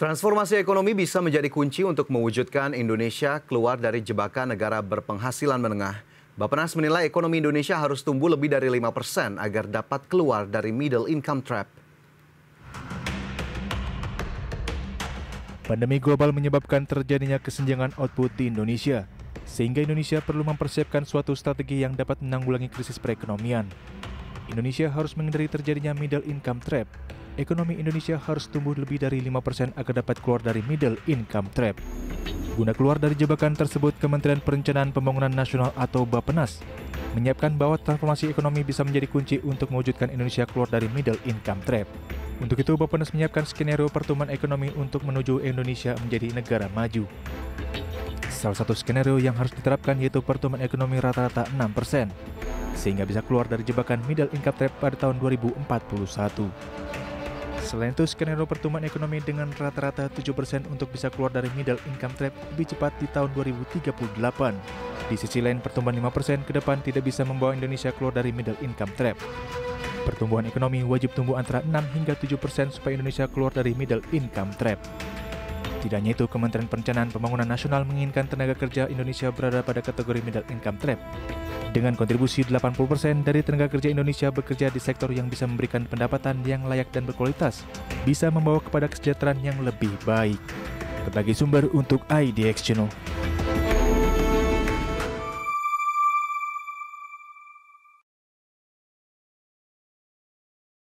Transformasi ekonomi bisa menjadi kunci untuk mewujudkan Indonesia keluar dari jebakan negara berpenghasilan menengah. Bappenas menilai ekonomi Indonesia harus tumbuh lebih dari 5% agar dapat keluar dari middle income trap. Pandemi global menyebabkan terjadinya kesenjangan output di Indonesia, sehingga Indonesia perlu mempersiapkan suatu strategi yang dapat menanggulangi krisis perekonomian. Indonesia harus menghindari terjadinya middle income trap. Ekonomi Indonesia harus tumbuh lebih dari 5% agar dapat keluar dari middle income trap. Guna keluar dari jebakan tersebut, Kementerian Perencanaan Pembangunan Nasional atau Bappenas menyiapkan bahwa transformasi ekonomi bisa menjadi kunci untuk mewujudkan Indonesia keluar dari middle income trap. Untuk itu, Bappenas menyiapkan skenario pertumbuhan ekonomi untuk menuju Indonesia menjadi negara maju. Salah satu skenario yang harus diterapkan yaitu pertumbuhan ekonomi rata-rata 6%, sehingga bisa keluar dari jebakan middle income trap pada tahun 2041. Selain itu, skenario pertumbuhan ekonomi dengan rata-rata 7% untuk bisa keluar dari middle income trap lebih cepat di tahun 2038. Di sisi lain, pertumbuhan 5% ke depan tidak bisa membawa Indonesia keluar dari middle income trap. Pertumbuhan ekonomi wajib tumbuh antara 6 hingga 7% supaya Indonesia keluar dari middle income trap. Tidak hanya itu, Kementerian Perencanaan Pembangunan Nasional menginginkan tenaga kerja Indonesia berada pada kategori middle income trap. Dengan kontribusi 80% dari tenaga kerja Indonesia bekerja di sektor yang bisa memberikan pendapatan yang layak dan berkualitas, bisa membawa kepada kesejahteraan yang lebih baik. Berbagai sumber untuk IDX Channel.